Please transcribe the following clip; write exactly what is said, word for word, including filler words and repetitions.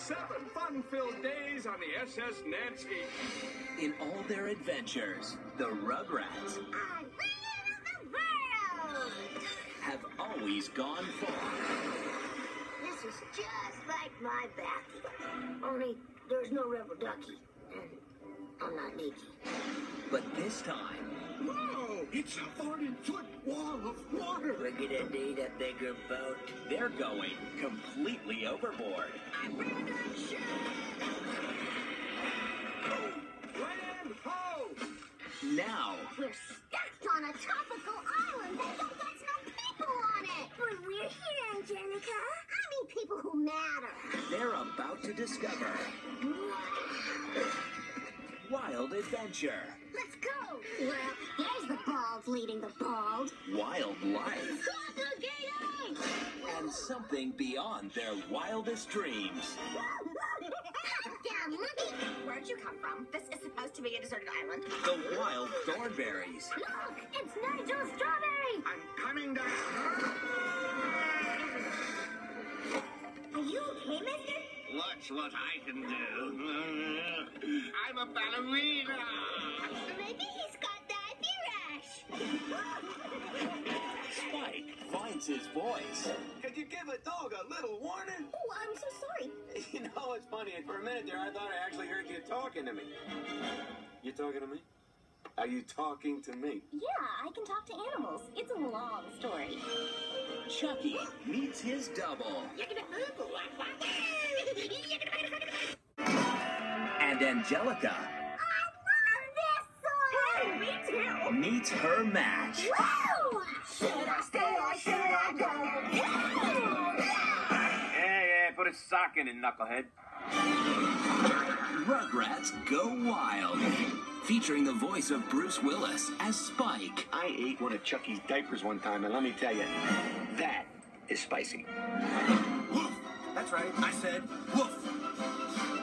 Seven fun-filled days on the S S Nancy. In all their adventures, the Rugrats I rule the world! have always gone far. This is just like my bath. Only there's no rubber ducky. And I'm not leaky. But this time, Whoa! It's a forty-foot wall of water. we're gonna need a bigger boat. They're going completely overboard. Land ho! Now, We're stuck on a tropical island that don't got no people on it. But we're here, Angelica. I mean people who matter. they're about to discover wild adventure, Let's go. Well, there's the bald leading the bald. wildlife, Complicated! and something beyond their wildest dreams. Damn monkey! Where'd you come from? This is supposed to be a deserted island. The wild thornberries, Look, it's Nigel Strawberry. I'm coming down. Are you okay, mister? Watch what I can do. I'm a ballerina. Maybe he's got diabetes rash. Spike finds his voice. Could you give a dog a little warning? Oh, I'm so sorry. You know, it's funny. For a minute there, I thought I actually heard you talking to me. You talking to me? Are you talking to me? Yeah, I can talk to animals. It's a long story. Chucky meets his double. And Angelica I love this song. Hey, me too! meets her match. Woo! Should I stay or should I go? Yeah, yeah, put a sock in it, knucklehead. Rugrats Go Wild. Featuring the voice of Bruce Willis as Spike. I ate one of Chucky's diapers one time, and let me tell you, that is spicy. Woof! That's right, I said woof.